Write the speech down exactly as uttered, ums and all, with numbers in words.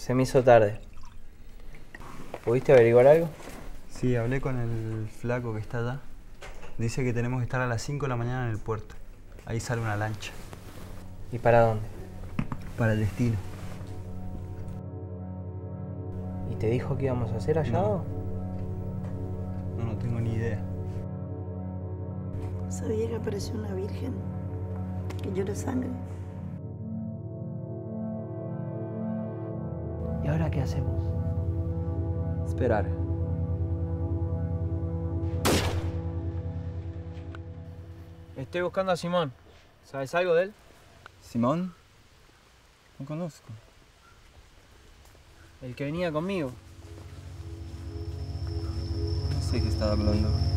Se me hizo tarde. ¿Pudiste averiguar algo? Sí, hablé con el flaco que está allá. Dice que tenemos que estar a las cinco de la mañana en el puerto. Ahí sale una lancha. ¿Y para dónde? Para el destino. ¿Y te dijo qué íbamos a hacer allá? No. No, no tengo ni idea. Sabía que apareció una virgen que llora sangre. ¿Y ahora qué hacemos? Esperar. Estoy buscando a Simón. ¿Sabes algo de él? ¿Simón? No conozco. El que venía conmigo. No sé qué estaba hablando.